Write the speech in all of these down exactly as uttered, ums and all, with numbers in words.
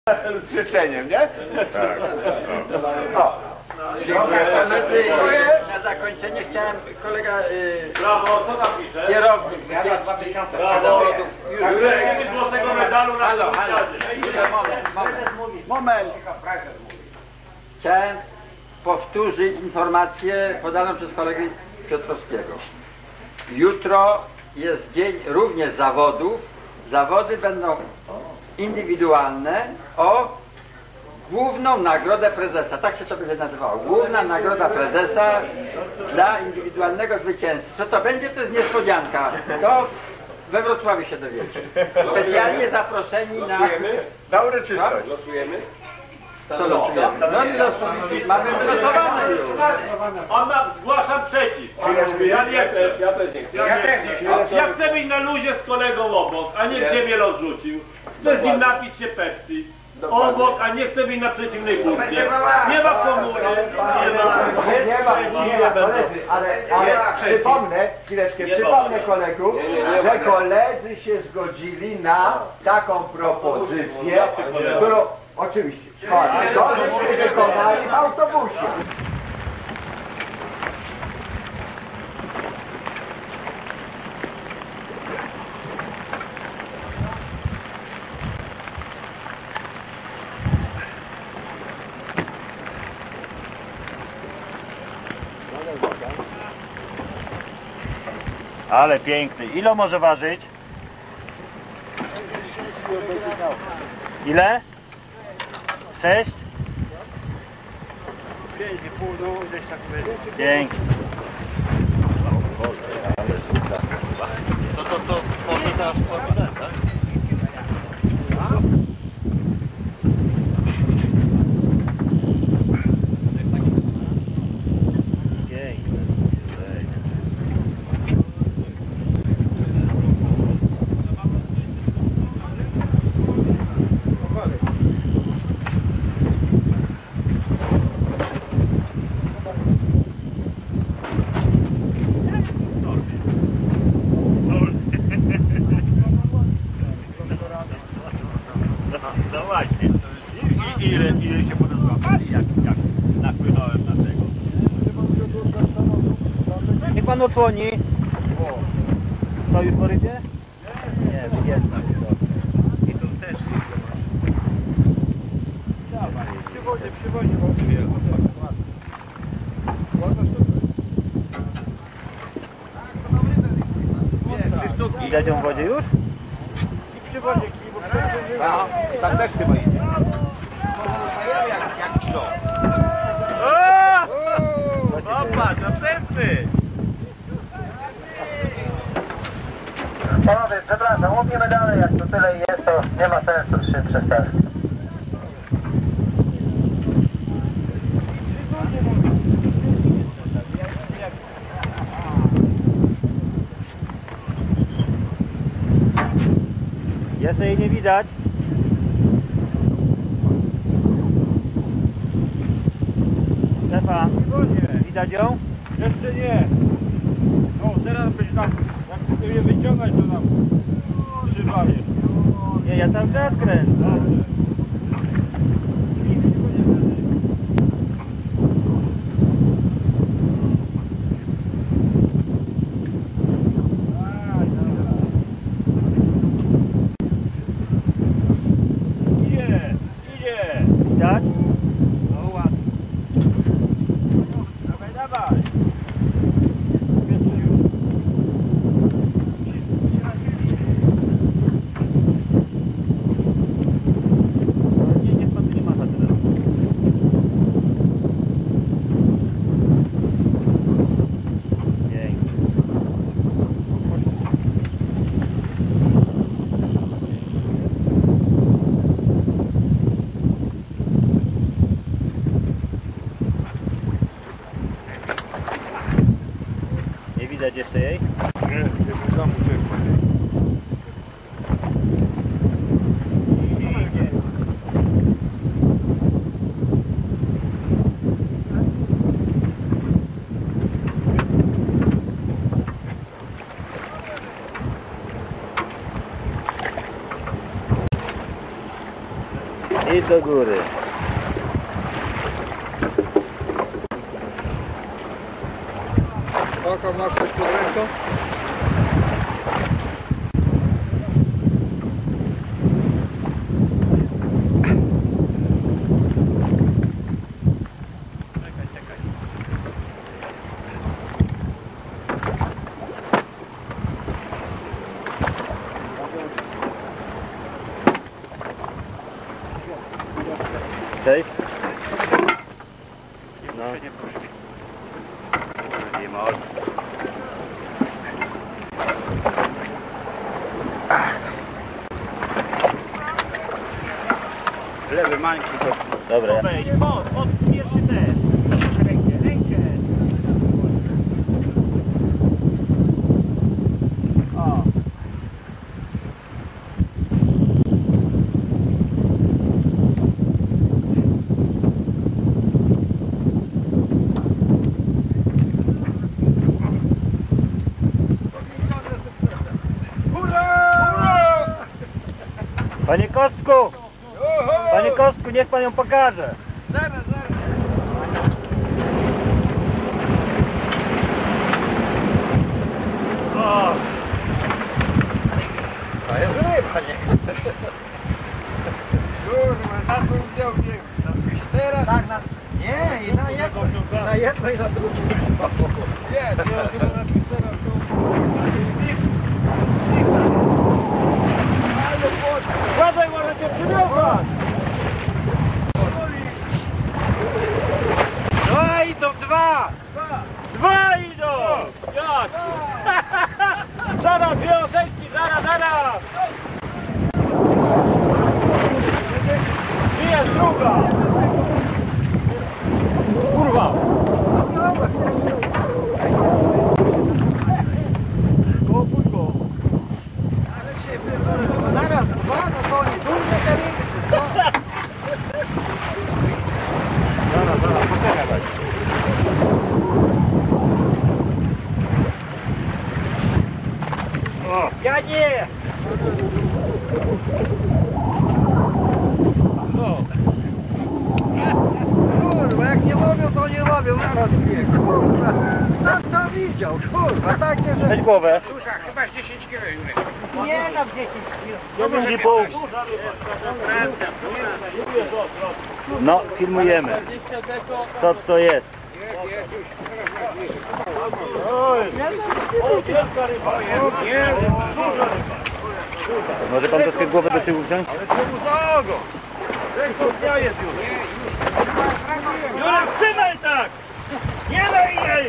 Z życzeniem, nie? Tak. O. Dziękuję. Na zakończenie chciałem kolega yy, brawo, co napisze? kierownik Brawo. Już złotego medalu na halo, halo. Moment, moment. Chciałem powtórzyć informację podaną przez kolegę Piotrowskiego. Jutro jest dzień również zawodów. Zawody będą indywidualne o główną nagrodę prezesa. Tak się to będzie nazywało. Główna nagroda prezesa dla indywidualnego zwycięzcy. Co to będzie, to jest niespodzianka. To we Wrocławiu się dowiecie. Specjalnie zaproszeni na... Na uroczystość. Losujemy? Co losujemy? No i losujemy. Mamy wylosowane już. On ma, zgłaszam przeciw. Ja nie chcę. Ja też nie chcę. Ja nie chcę. Ja chcę być na luzie z kolegą obok, a nie gdzie mnie los rzucił. Chcę z nim napić się Pepsi. Obok, a nie chcę być na przeciwnej punkcie. Nie ma komuny. Nie ma. Nie ma, nie ma koledzy, ale, ale przypomnę, chwileczkę, przypomnę kolegów, że koledzy się zgodzili na taką propozycję, którą oczywiście, to żeśmy wykonali w autobusie. Ale piękny. Ile może ważyć? Ile? Sześć? Pięć i pół, no gdzieś tak będzie. Piękny. To, to, to może teraz podać, tak? No właśnie, ile, ile się potem złapali, jak, jak napłynąłem na tego. Niech pan odsłoni. To już po rybie? Nie, jest tak. I tu też jest. Dawaj, przy wodzie, przy wodzie. Widać ją w wodzie już? I przy wodzie. No, tam też chyba idzie. Popatrz, następny! Panowie, przepraszam, łupimy dalej, jak tu tyle jest, to nie ma sensu się przestawić. Jeszcze jej nie widać. Stefan, widać ją? Jeszcze nie. No teraz byś tam, jak chcę je wyciągać, to nam przywaje. Nie, ja cały czas kręcę. Idzie, idzie. Widać? No ładnie. Dawaj, dawaj. Nie, nie, pan tu nie ma za tyle. Pięknie. Nie widać jeszcze jej? Nie, nie tam uciekł. I do góry. Oko masz coś pod ręką? Cześć. No. Nie ma. Lewy mańki to. Dobra. Wejdź, pod, pod pierwszy też. Rękę, rękę. O. Panie Kostku! Panie Kostku, niech pan ją pokaże. Zaraz, zaraz. O. A ja ryba, nie? Kurwa, na to wziął, nie wiem. Teraz? Tak, na... Nie, i na jedno. Na jedno i na drugie. Nie, nie, chyba na Twistera Uważaj, może cię przyniosła! Dwa idą, dwa! Dwa idą! Jak? Zaraz, dwie osećki, zaraz, zaraz! Gdzie jest druga? Kurwa! Koło pudło. Zaraz, dwa, no to nie duże tereny. Zaraz, zaraz, poczekaj. O, Ja nie! Kurwa, jak nie łowią, to nie łowią. Zaraz bieg. Kurwa, sam to widział. Kurwa, takie, że... weź głowę. Chyba dziesięć kilo już. Nie na dziesięć kilo. Do drugi pół. No, filmujemy. Co to jest? O, wielka ryba! Może pan troszkę głowę do tyłu wziąć? Ale czemu za ogo? Ręką dnia jest już. Jurek, trzymaj tak! Nie daj jej!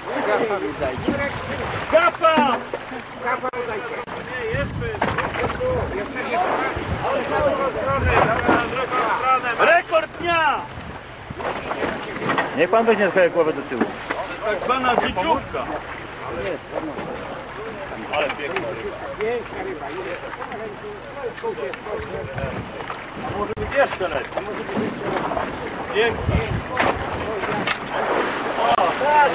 Kapa! Kapa dajcie. Nie, jeszcze. Ale na drugą stronę, na drugą stronę. Rekord dnia! Niech pan weźmie swoją głowę do tyłu. Tak zwana dzieciówka. Ale piękna ryba. Może być jeszcze lepiej. Dzięki. O, tak,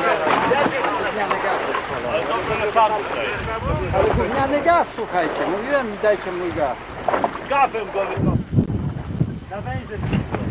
ale dobrze, że pan tutaj jest. Ale gówniany gaz, słuchajcie. Mówiłem mi, dajcie mój gaz. Gafem go wykopię. Na węże.